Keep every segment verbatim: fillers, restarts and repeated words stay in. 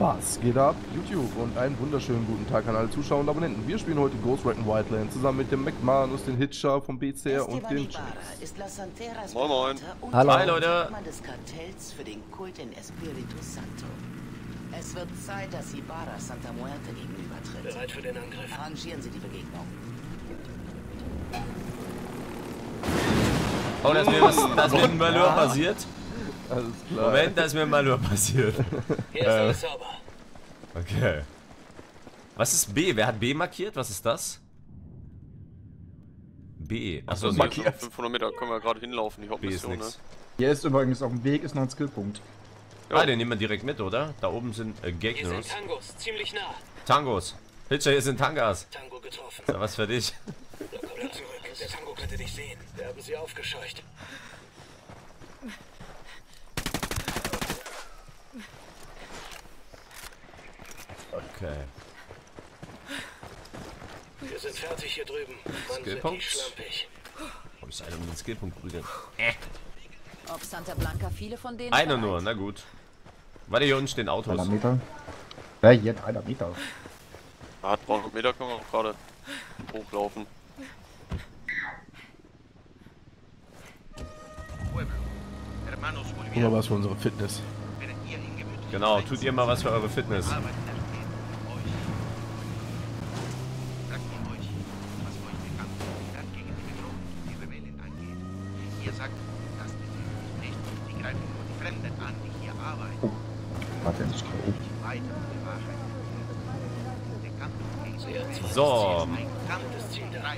Was geht ab, YouTube, und einen wunderschönen guten Tag an alle Zuschauer und Abonnenten. Wir spielen heute Ghost Recon Wildlands zusammen mit dem McManus, den Hitcher vom B C R und dem Chase. Moin Moin. Hallo. Hi Leute. Des Kartells für den Kult in Espiritu Santo. Es wird Zeit, dass Ibarra Santa Muerte gegenübertritt. Bereit für den Angriff. Arrangieren Sie die Begegnung. Oh, da ist mir was, da ist mir ein Malheur Ja. passiert. Alles klar. Moment, da ist mir ein Malheur passiert. Hier ist alles sauber. Okay. Was ist B? Wer hat B markiert? Was ist das? B. Achso, Also nee. markiert. fünfhundert Meter können wir gerade hinlaufen, die B ist Hauptmission, ne? nix. Hier ist übrigens auf dem Weg ist noch ein Skillpunkt. Ah, den nehmen wir direkt mit, oder? Da oben sind äh, Hier Gegner. sind Tangos, ziemlich nah. Tangos. Hitcher, hier sind Tangas. Tango getroffen. Ist da was für dich? Komm zurück. Der Tango könnte dich sehen. Wir haben sie aufgescheucht. Okay. Wir sind fertig hier drüben. Mann, sind die Skillpunkt. schlampig. Oh, ist einer um den Skillpunkt prügeln. Äh. Ob Santa Blanca viele von denen Einer vereint? nur, na gut. Warte, hier unten stehen Autos. dreihundert Meter. Ja, hier dreihundert Meter. Ah, dreihundert Meter können wir auch gerade hochlaufen. Guck mal was für unsere Fitness. Genau, tut ihr mal was für eure Fitness. Warte, ich glaube. So. Das Ziel der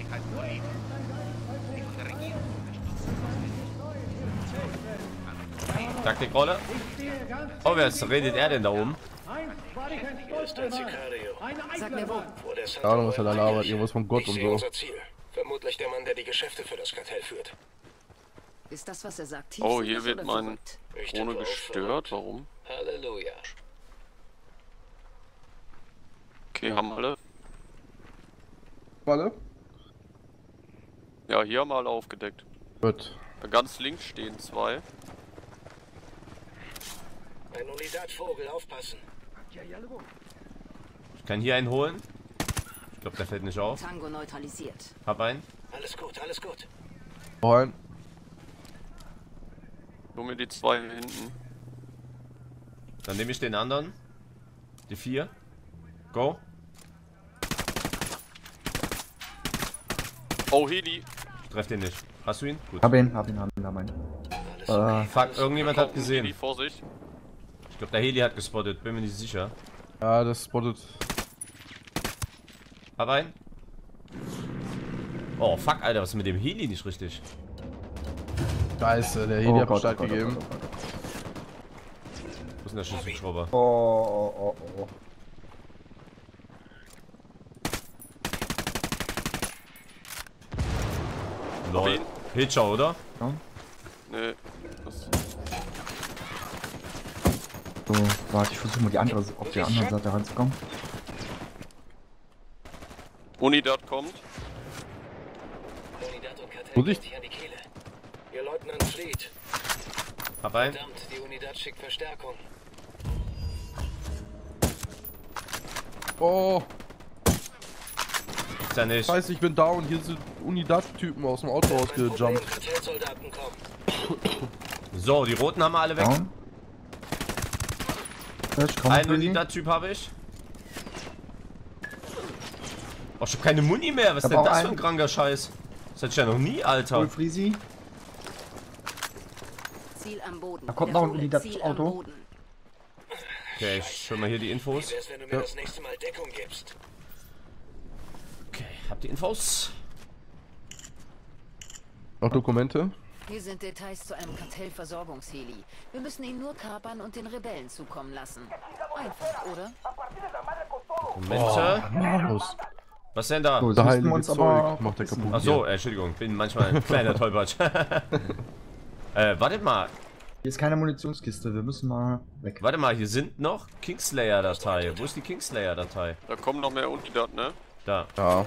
Taktikrolle. Oh, wer ist, redet er denn da oben? Hier ist der Sicario. Sag mir wo. Vor der Keine Ahnung, was er da labert, irgendwas von Gott Ich und sehe so. unser Ziel. Vermutlich der Mann, der die Geschäfte für das Kartell führt. Ist das, was er sagt, Oh, tiefsinnig hier wird oder mein verrückt? Ich Drohne tippe auf gestört. verrückt. Warum? Halleluja. Okay, haben alle. Warte. Ja, hier haben wir alle aufgedeckt. Gut. Ganz links stehen zwei. Ein Unidatvogel, aufpassen. Ich kann hier einen holen. Ich glaube, der fällt nicht auf. Tango neutralisiert. Hab einen. Alles gut, alles gut. Rein. Nur mir die zwei hier hinten. Dann nehme ich den anderen. Die vier. Go. Oh, Heli. Ich treff den nicht. Hast du ihn? Gut. Hab ihn, hab ihn, hab ihn, hab ihn. Alles Äh, Fuck, irgendjemand hat gesehen. Heli, Vorsicht. Ich glaube, der Heli hat gespottet. Bin mir nicht sicher. Ja, das spottet. Hab einen. Oh, fuck, Alter. Was ist mit dem Heli nicht richtig? Scheiße, der Heli oh hat Gott, Bescheid oh Gott, gegeben. oh Gott, oh Wo ist denn der Schlüsselschrauber? Gott. Oh, oh, oh, oh. Lol. Hitcher, oder? Nee. Das So, warte, ich versuche mal die andere, auf der anderen Seite ranzukommen. Unidad kommt. Unidat und Kartell Vorsicht. geht sich an die Kehle. Ihr Leutnant flieht. Hab einen. Verdammt, die Unidad schickt Verstärkung. Oh, Ist ja nicht. scheiße, ich bin down. Hier sind Unidat-Typen aus dem Auto Kein Problem, ausgejumpt. Kartellsoldaten kommen. So, die roten haben wir alle weg. Down. Ich komm, Ein Freezy. Unidad-Typ habe ich. Oh, ich hab keine Muni mehr. Was ist Ich denn hab auch das für ein einen. kranker Scheiß? Das hatte ich ja noch nie, Alter. Cool, Freezy. Ziel am Boden. Da kommt noch ein Wiederhole, Unidat- Ziel am Auto. Boden. Okay, ich schau mal hier die Infos. Wie wär's, wenn du mir Ja. das nächste Mal Deckung gibst? Okay, hab die Infos. Noch Dokumente? Hier sind Details zu einem Kartellversorgungsheli. Wir müssen ihn nur kapern und den Rebellen zukommen lassen. Einfach, oder? Momente. Manus. Was denn da? So, jetzt Das müssten wir heilige uns Zeug aber macht er kaputt. Ach so, äh, Entschuldigung, bin manchmal ein kleiner Tollpatsch. äh, wartet mal, Hier ist keine Munitionskiste, wir müssen mal weg. warte mal, hier sind noch Kingslayer-Datei. Wo ist die Kingslayer-Datei? Da kommen noch mehr Unidad, ne? Da. Ja.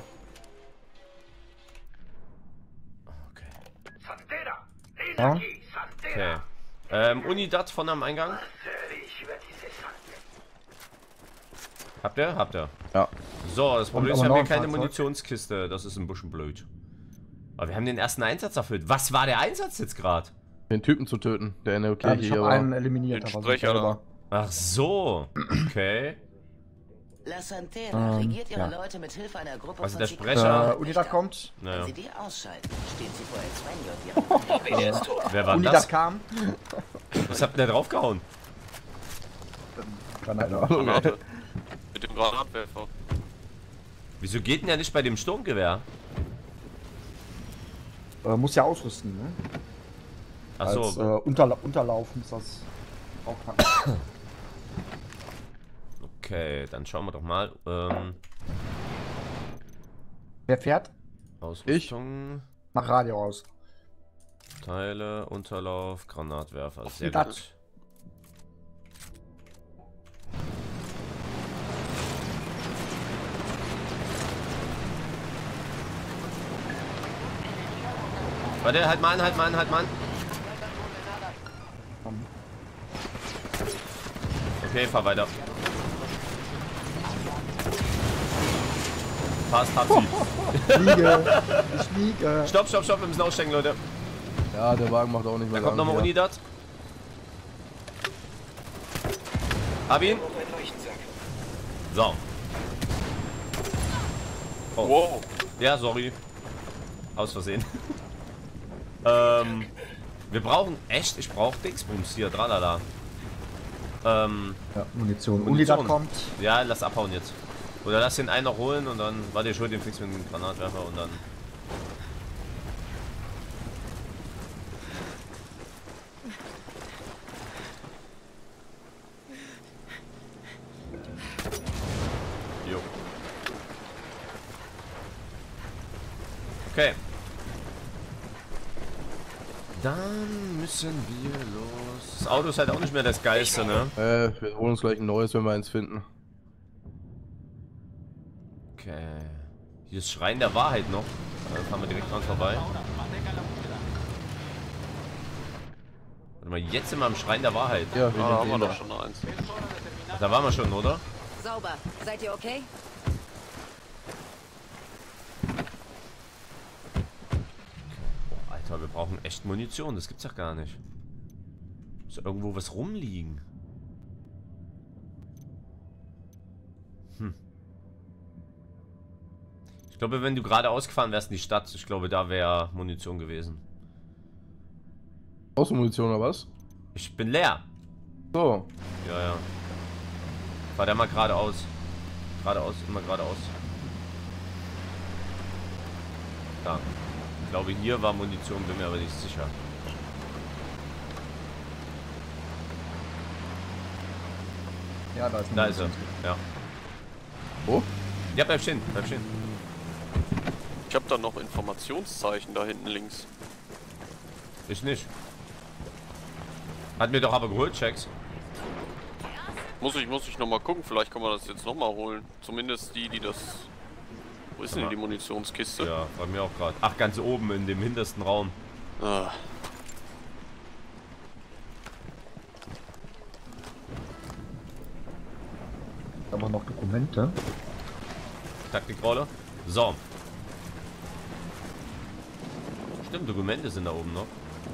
Okay. Ja? Okay. Ähm, Unidad von am Eingang. Habt ihr? Habt ihr? Ja. So, das Problem ist, aber wir haben noch hier ein keine Fahrzeug. Munitionskiste. Das ist ein bisschen blöd. Aber wir haben den ersten Einsatz erfüllt. Was war der Einsatz jetzt gerade? Den Typen zu töten, der in der Ja, Kirche ich hier habe war. einen eliminiert. Den aber Sprecher selber. Ach so. Okay. La Santera Ähm, regiert ihre ja. Leute mit Hilfe einer Gruppe Was ist von der Sikanen. Sprecher? Äh, Unidad kommt. Wenn Naja. sie die ausschalten, steht sie vor El Sueño und ihrem Er ist tot. Wer war denn Unidad das? kam. Was habt ihr da draufgehauen? Granate. Granate. Mit dem Granatwerfer. Wieso geht denn ja nicht bei dem Sturmgewehr? Äh, muss ja ausrüsten, ne? Ach Als so. äh, Unterla Unterlauf muss das auch packen. Okay, dann schauen wir doch mal. Ähm, Wer fährt? Ausrüstung, Mach Radio aus. Teile, Unterlauf, Granatwerfer. Sehr Das. gut. Warte, halt mal an, halt mal an, halt mal an. Okay, fahr weiter. Passt, hab sie. Fliege. Ich fliege. Stopp, stopp, stopp, wir müssen aussteigen, Leute. Ja, der Wagen macht auch nicht mehr Da kommt lang nochmal hier. Unidad. Hab ihn. Noch ein Leuchtensack. So. Oh. Wow. Ja, sorry. Aus Versehen. ähm, wir brauchen echt, ich brauche Dingsbums hier, tralala. Ähm, Ja, Munition. Munition. Unidad kommt. ja, lass abhauen jetzt. Oder lass den einen noch holen und dann, warte, ich hol den fix mit dem Granatwerfer und dann. Jo. Okay. Dann müssen wir los. Das Auto ist halt auch nicht mehr das Geilste, ne? Äh, wir holen uns gleich ein neues, wenn wir eins finden. Okay. Hier ist Schrein der Wahrheit noch. Da fahren wir direkt dran vorbei. Warte mal, jetzt sind wir am Schrein der Wahrheit. Ja, Ah, da haben wir den doch da. schon eins. Ach, da waren wir schon, oder? Sauber. Seid ihr okay? Boah, Alter, wir brauchen echt Munition. Das gibt's doch gar nicht. Muss irgendwo was rumliegen. Hm. Ich glaube, wenn du geradeaus gefahren wärst in die Stadt, ich glaube, da wäre Munition gewesen. Außenmunition oder was? Ich bin leer. So. Ja, ja. Fahr der mal geradeaus. Geradeaus, immer geradeaus. Da. Ich glaube, hier war Munition, bin mir aber nicht sicher. Ja, da ist Da ist er. Munition. Ja. Wo? Ja, bleib stehen, bleib stehen. Ich habe da noch Informationszeichen da hinten links. Ich nicht. Hat mir doch aber geholt, Checks. Muss ich, muss ich nochmal gucken, vielleicht kann man das jetzt nochmal holen. Zumindest die, die das... Wo ist denn Ja. die Munitionskiste? Ja, bei mir auch gerade. Ach, ganz oben in dem hintersten Raum. Ah. Aber noch Dokumente. Taktikrolle. So. Stimmt, Dokumente sind da oben noch.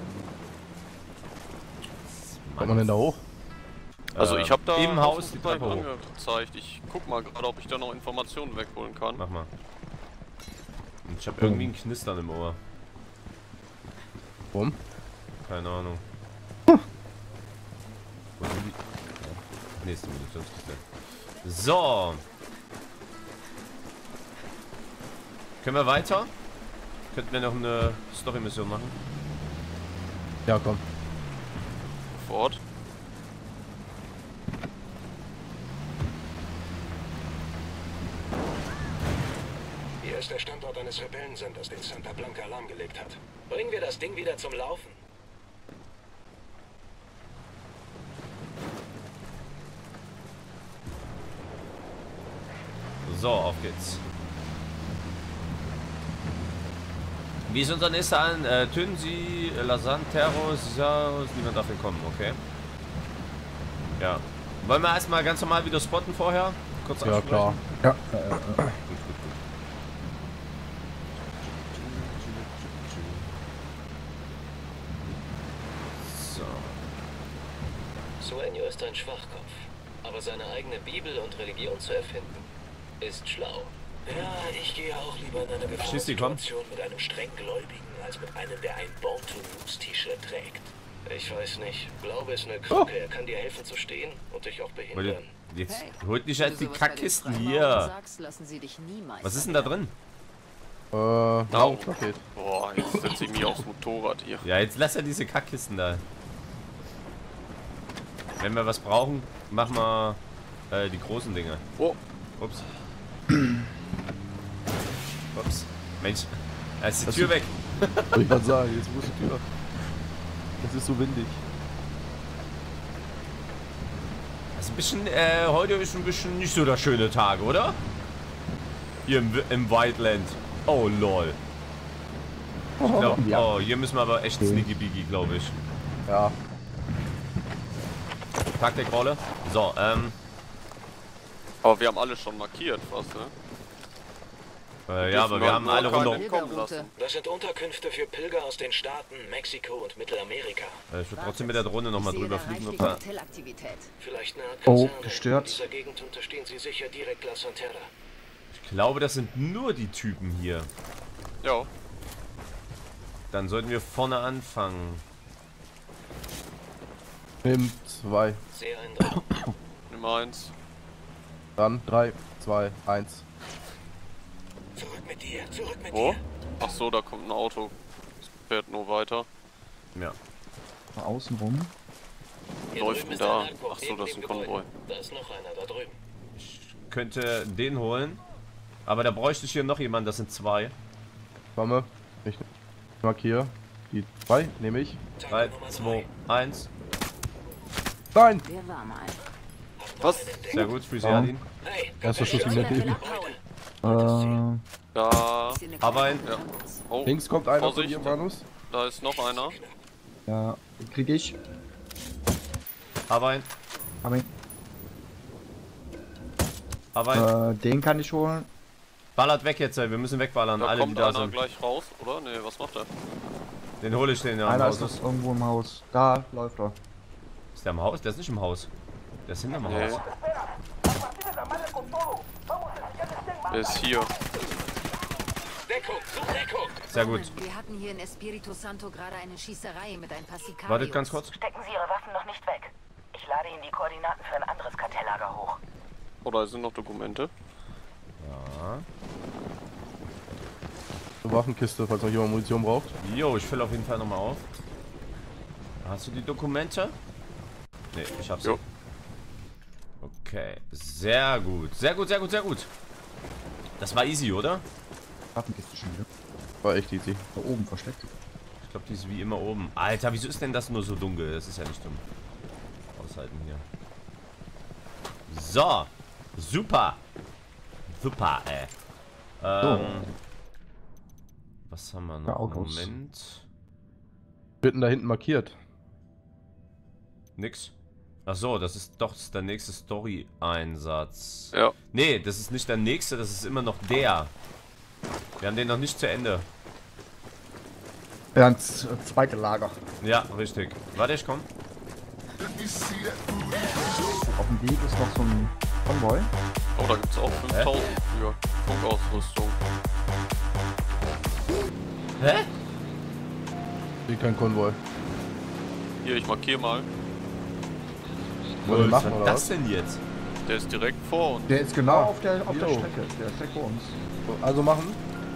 Kommt man denn da hoch? Also Äh, ich habe da im Haus die Aufrufzeichen Treppe hoch. angezeigt. Ich guck mal gerade, ob ich da noch Informationen wegholen kann. Mach mal. Und ich habe irgendwie ein Knistern im Ohr. Warum? Keine Ahnung. Wo sind die? Nächste Munitionskiste. So. Können wir weiter? Könnten wir noch eine Story-Mission machen? Ja, komm. Fort. Hier ist der Standort eines Rebellensenders, den Santa Blanca lahmgelegt hat. Bringen wir das Ding wieder zum Laufen. So, auf geht's. Wie ist unser nächster an? Äh, töten Sie äh, La Santera, niemand darf entkommen, okay? Ja. Wollen wir erstmal ganz normal wieder spotten vorher? Kurz Ja, klar. Ja, äh, äh, Gut, gut, gut. So. Sueño ist ein Schwachkopf. Aber seine eigene Bibel und Religion zu erfinden, ist schlau. Ja, ich gehe auch lieber in eine Schieß die, komm. Gefahrenssituation mit einem strenggläubigen, als mit einem, der ein Born-to-Lose-T-Shirt trägt. Ich weiß nicht. Glaube ist eine Krücke. Er kann dir helfen zu stehen und dich auch behindern. Jetzt Hey, holt nicht wenn halt du die sowas bei den Kackkisten Freimaurern hier. sagst, lassen sie dich niemals Was ist denn da drin? Äh, Nahrungspaket. Boah, jetzt setze ich mich aufs Motorrad hier. Ja, jetzt lass ja diese Kackkisten da. Wenn wir was brauchen, machen wir äh, die großen Dinge. Oh, Ups. Ups. Mensch, da ist die Das Tür ist- weg. Wollte ich gerade sagen, jetzt muss die Tür. Es ist so windig. Das ist ein bisschen, äh, heute ist ein bisschen nicht so der schöne Tag, oder? Hier im, Wi- im Wildland. Oh, lol. Ich glaub, ja. Oh, hier müssen wir aber echt Okay. sneaky beaky, glaube ich. Ja. Taktikrolle. So, ähm, aber wir haben alle schon markiert, was, ne? äh, ja, aber wir Dürfen haben nur alle keine runter. kommen lassen. Das sind Unterkünfte für Pilger aus den Staaten, Mexiko und Mittelamerika. Äh, ich würde trotzdem mit der Drohne nochmal Ich sehe drüber da fliegen. reichlich Ob wir, Kartellaktivität. Vielleicht eine Art Oh, Kaserne. gestört. In dieser Gegend unterstehen sie sicher direkt La Santera. ich glaube, das sind nur die Typen hier. Ja, Dann sollten wir vorne anfangen. Nimm zwei. Sehr eindeutig. Nummer eins. Dann drei, zwei, eins. Zurück mit dir, zurück mit Wo? dir. Ach so, da kommt ein Auto. Es fährt nur weiter. Ja. mal außen rum. Hier Läuft drüben ist da. ein Narco, Ach so, neben das ist dem ein Konvoi. Gebäude. Da ist noch einer da drüben. Könnte den holen. Aber da bräuchte ich hier noch jemanden, das sind zwei. Komme. Ich markiere. Die zwei nehme ich. drei, Nummer zwei, eins. Nein! Der war mal. Was? Sehr gut, Freezy Ja. hat ihn. Hey, Erster Schuss im Leben. Äh, Da, Aber ein. ja. Oh, Links kommt einer von Vorsicht. dir, Manus. da ist noch einer. ja, krieg ich. Aber ein. Hab ihn. Aber ein. Äh, den kann ich holen. Ballert weg jetzt, ey. Wir müssen wegballern. Da Alle, die kommt da einer sind. gleich raus, oder? Ne, was macht er? Den hole ich, den ja im Einer Haus ist ist. noch irgendwo im Haus. Da läuft er. Ist der im Haus? Der ist nicht im Haus. Der ist hinterm Nee. Haus. Der ist hier. Deckung, such Deckung. Sehr gut. Wir hatten hier in Espiritu Santo gerade eine Schießerei mit ein paar Sicarios. Wartet ganz kurz. Stecken Sie Ihre Waffen noch nicht weg. Ich lade Ihnen die Koordinaten für ein anderes Kartelllager hoch. Oder sind noch Dokumente? Ja. Eine Waffenkiste, falls noch jemand Munition braucht. Jo, ich fülle auf jeden Fall nochmal auf. Hast du die Dokumente? Ne, ich hab's. Jo. Okay, sehr gut. Sehr gut, sehr gut, sehr gut. Das war easy, oder? Waffenkiste schon wieder. War echt easy. Da oben versteckt. Ich glaube, die ist wie immer oben. Alter, wieso ist denn das nur so dunkel? Das ist ja nicht dumm. Aushalten hier. So. Super. Super, ey. Ähm. Was haben wir noch? Ja, Autos. Moment. Wird denn da hinten markiert? Nix. Ach so, das ist doch der nächste Story-Einsatz. Ja. Nee, das ist nicht der nächste, das ist immer noch der. Wir haben den noch nicht zu Ende. Ja, ins äh, zweite Lager. Ja, richtig. Warte, ich komm. Auf dem Weg ist noch so ein Konvoi. Oh, da gibt's auch fünftausend für Funkausrüstung. Hä? Wie kein Konvoi. Hier, ich markiere mal. Wollen wir Was machen, war oder das was? denn jetzt? Der ist direkt vor uns. Der ist genau Ah, auf der, auf der jo. Strecke. Der ist direkt vor uns. Also machen.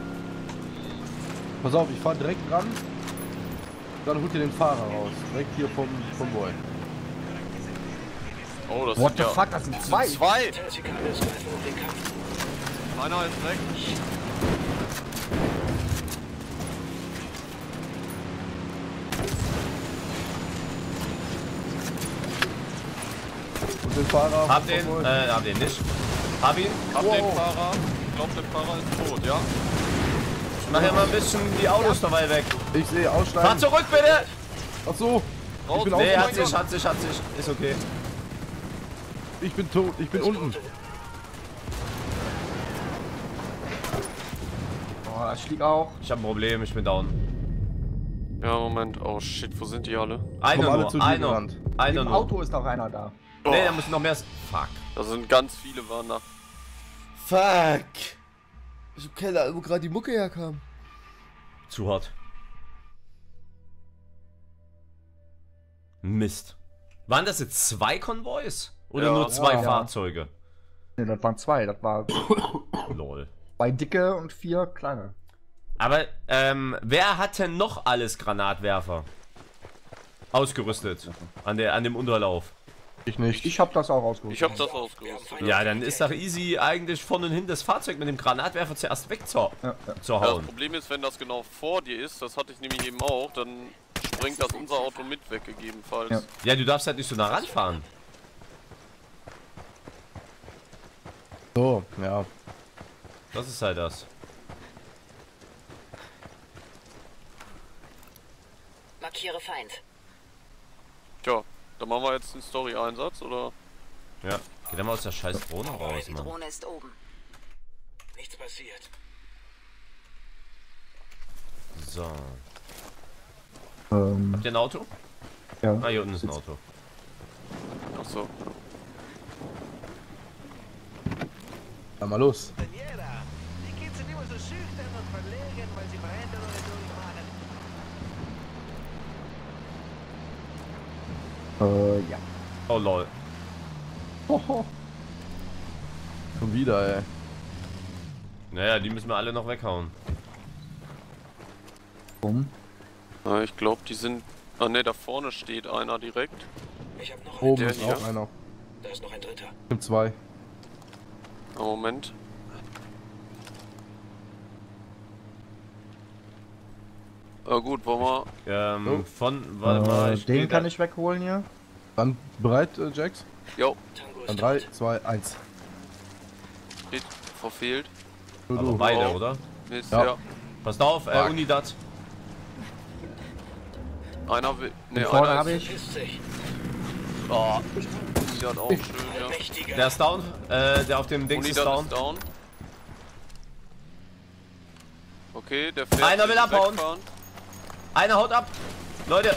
Pass auf, ich fahr direkt ran. Dann holt ihr den Fahrer raus. Direkt hier vom Konvoi. Oh, das What sind the ja fuck, das sind zwei. zwei. Sicarios greifen um den Kampf. Einer ist weg. Und den Fahrer. Hab vom den, Konvoi. äh, hab den nicht. Hab ihn. Hab Wow. den Fahrer. Ich glaube, der Fahrer ist tot, ja? Ich mach ja mal ein bisschen die Autos dabei weg. Ich sehe Fahr aussteigen. zurück, bitte! Ach so. Raus, bin raus, Nee, hat raus. sich, hat sich, hat sich. Ist okay. ich bin tot, ich bin unten. Oh, ich flieg auch. Ich habe ein Problem, ich bin down. Ja, Moment. Oh shit, wo sind die alle? Einer Kommen alle nur, zu dir einer. gerannt. Einer Im nur. Auto ist noch einer da. Oh, Nee, da müssen noch mehr... Fuck. da sind ganz viele waren da. Fuck! Ich hab keine Ahnung, wo gerade die Mucke herkam. Zu hart. Mist. Waren das jetzt zwei Konvois? Oder Ja. nur zwei Ja, ja. Fahrzeuge? Ne, das waren zwei. Das war Lol. zwei dicke und vier kleine. Aber, ähm, wer hat denn noch alles Granatwerfer? Ausgerüstet. An, der, an dem Unterlauf. Ich nicht. Ich hab das auch ausgerüstet. Ich hab das ausgerüstet. Ja, dann ist doch easy, eigentlich vorne und hin das Fahrzeug mit dem Granatwerfer zuerst wegzuhauen. Ja, ja. Zu Ja, das hauen. Problem ist, wenn das genau vor dir ist, das hatte ich nämlich eben auch, dann sprengt das unser Auto mit weg, gegebenenfalls. Ja. Ja, du darfst halt nicht so nah ranfahren. So, ja. Das ist halt das. Markiere Feind. Tja, dann machen wir jetzt einen Story-Einsatz, oder? Ja. Geh dann mal aus der scheiß Drohne raus, Die Mann. Drohne ist oben. Nichts passiert. So. Ähm, Habt ihr ein Auto? ja. Ah, hier unten ist ein Auto. Achso. Dann mal los. Die Kids sind immer so schüchtern und verlegen, weil sie Veränderungen durchmachen. Äh, ja. Oh lol. Hoho. Schon wieder, ey. Naja, die müssen wir alle noch weghauen. Bumm. Ja, ich glaube, die sind... Ah ne, da vorne steht einer direkt. Ich hab noch Oben Der ist hier? auch einer. Da ist noch ein dritter. Gibt zwei. Ah, Moment. Ah, gut, wollen wir... Ähm, Oh. von, warte mal, Äh, ich den geh kann da- ich wegholen hier. Dann bereit, äh, Jax? Jo, Tango ist Dann drei, tot. zwei, eins. steht verfehlt. Du, Aber du. beide, Oh. oder? Mist, Ja. ja. Passt auf, äh, Fuck. Unidat. Einer will... Ne, Und vorne einer habe ist... ich. Verpisst sich. Oh, Unidat auch schön, ja. Mächtiger. Der ist down. Äh, der auf dem Dings ist Unidat down. ist down. Okay, der fährt... Einer will jetzt abhauen. wegfahren. Einer haut ab. Leute.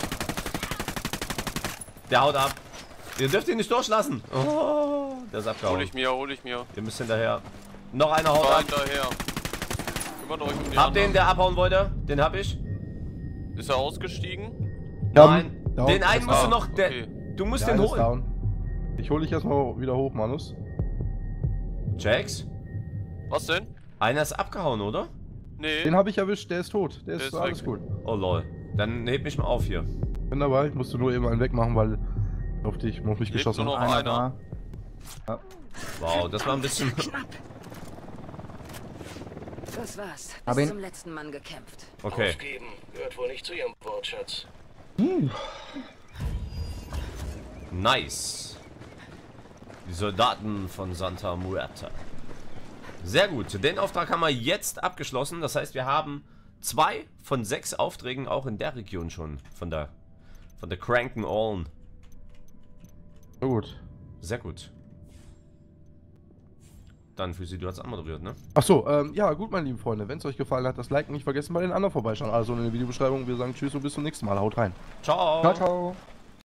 Der haut ab. Ihr dürft ihn nicht durchlassen. Oh, der ist Hol abgehauen. ich mir, hol ich mir. Ihr müsst hinterher. Noch einer haut Fahr ab. hinterher. Kümmert euch um die Hab den, anderen. der abhauen wollte. Den hab ich. Ist er ausgestiegen? Nein. down. Den einen musst du Ah, noch. Der, okay. du musst Der den eine ist holen. down. Ich hole dich erstmal wieder hoch, Manus. Jax? Was denn? Einer ist abgehauen, oder? Nee. Den habe ich erwischt, der ist tot. Der ist, ist alles weg. gut. Oh lol. Dann heb mich mal auf hier. Bin dabei, ich musste nur eben einen wegmachen, weil auf dich, auf mich Lebt geschossen nur noch hat. Einer einer. da. Wow, das war ein bisschen. Das war's. Hab Bis ihn. zum letzten Mann gekämpft. Okay. Aufgeben. Gehört wohl nicht zu ihrem Wortschatz. Nice. Die Soldaten von Santa Muerta. Sehr gut. Den Auftrag haben wir jetzt abgeschlossen. Das heißt, wir haben zwei von sechs Aufträgen auch in der Region schon. Von der, von der Cranken Allen. Na gut. Sehr gut. Dann für Sie, du hast anmoderiert, ne? Achso, ähm, ja, gut, meine lieben Freunde. Wenn es euch gefallen hat, das Like nicht vergessen, bei den anderen vorbeischauen. Also in der Videobeschreibung. Wir sagen Tschüss und bis zum nächsten Mal. Haut rein. Ciao. Ciao, ciao.